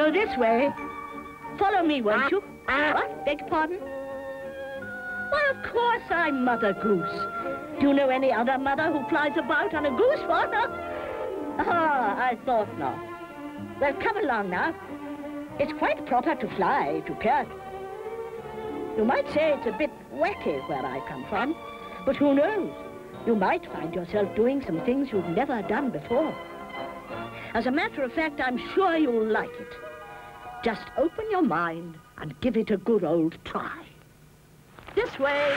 Oh, this way. Follow me, won't you? What? Beg pardon? Well, of course I'm Mother Goose. Do you know any other mother who flies about on a goose one? Ah, I thought not. Well, come along now. It's quite proper to fly to Kirk. You might say it's a bit wacky where I come from, but who knows? You might find yourself doing some things you've never done before. As a matter of fact, I'm sure you'll like it. Just open your mind and give it a good old try. This way.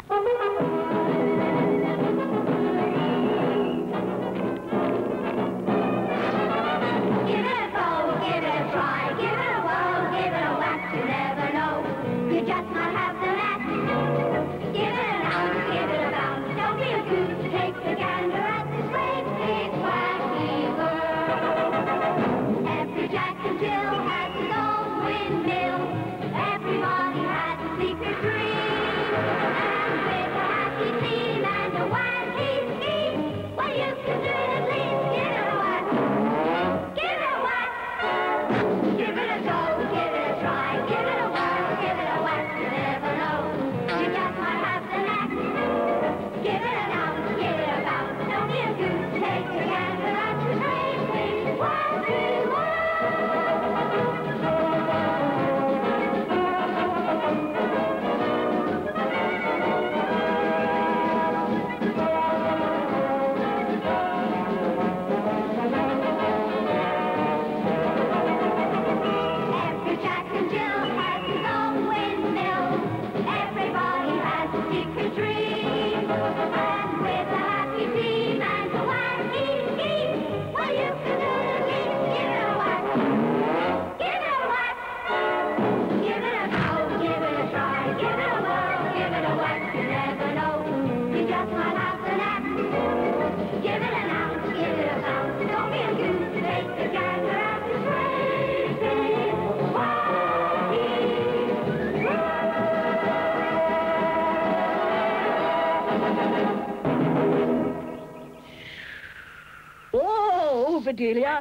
Oh, Bedelia.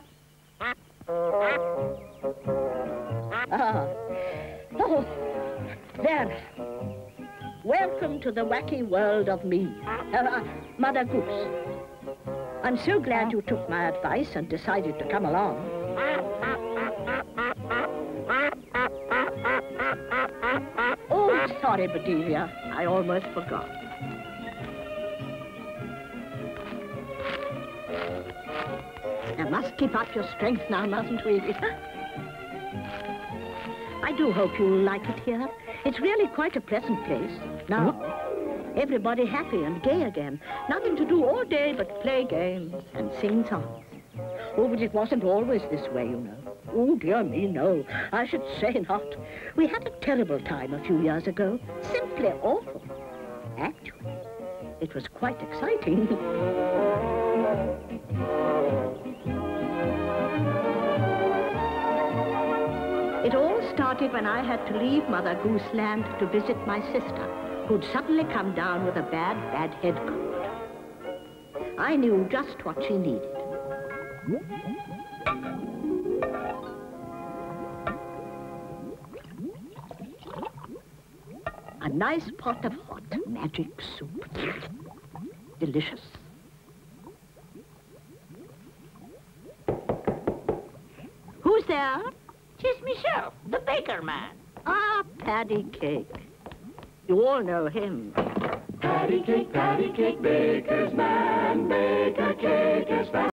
Oh, there. Welcome to the wacky world of me, Mother Goose. I'm so glad you took my advice and decided to come along. Oh, sorry, Bedelia. I almost forgot. I must keep up your strength now, mustn't we? I do hope you'll like it here. It's really quite a pleasant place. Now, everybody happy and gay again. Nothing to do all day but play games and sing songs. Oh, but it wasn't always this way, you know. Oh, dear me, no. I should say not. We had a terrible time a few years ago. Simply awful. Actually, it was quite exciting. It all started when I had to leave Mother Goose Land to visit my sister, who'd suddenly come down with a bad head cold. I knew just what she needed. A nice pot of hot magic soup. Delicious. Who's there? Tis myself, the baker man. Ah, Paddy Cake. You all know him. Paddy Cake, baker's man, bake a cake as fast